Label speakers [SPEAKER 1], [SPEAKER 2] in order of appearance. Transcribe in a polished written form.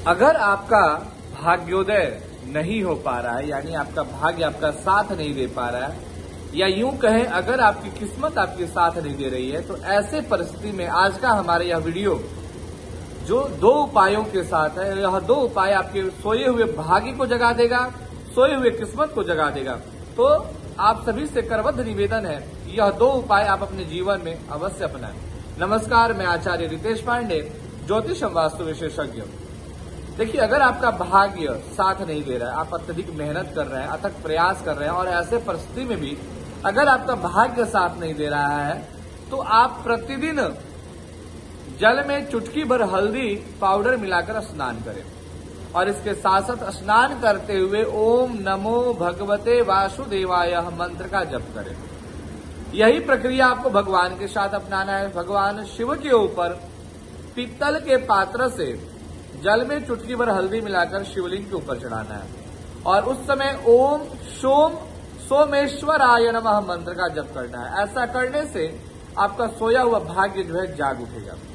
[SPEAKER 1] अगर आपका भाग्योदय नहीं हो पा रहा है, यानी आपका भाग्य आपका साथ नहीं दे पा रहा है, या यूं कहें अगर आपकी किस्मत आपके साथ नहीं दे रही है, तो ऐसे परिस्थिति में आज का हमारा यह वीडियो जो 2 उपायों के साथ है, यह 2 उपाय आपके सोए हुए भाग्य को जगा देगा, सोए हुए किस्मत को जगा देगा। तो आप सभी से करबद्ध निवेदन है, यह 2 उपाय आप अपने जीवन में अवश्य अपनाएं। नमस्कार, मैं आचार्य रितेश पांडे, ज्योतिष एवं वास्तु विशेषज्ञ। देखिए, अगर आपका भाग्य साथ नहीं दे रहा है, आप अत्यधिक मेहनत कर रहे हैं, अथक प्रयास कर रहे हैं, और ऐसे परिस्थिति में भी अगर आपका भाग्य साथ नहीं दे रहा है, तो आप प्रतिदिन जल में चुटकी भर हल्दी पाउडर मिलाकर स्नान करें, और इसके साथ साथ स्नान करते हुए ओम नमो भगवते वासुदेवाय मंत्र का जप करें। यही प्रक्रिया आपको भगवान के साथ अपनाना है। भगवान शिव के ऊपर पीतल के पात्र से जल में चुटकी भर हल्दी मिलाकर शिवलिंग के ऊपर चढ़ाना है, और उस समय ओम सोम सोमेश्वराय नमः मंत्र का जप करना है। ऐसा करने से आपका सोया हुआ भाग्य जो है जाग उठेगा।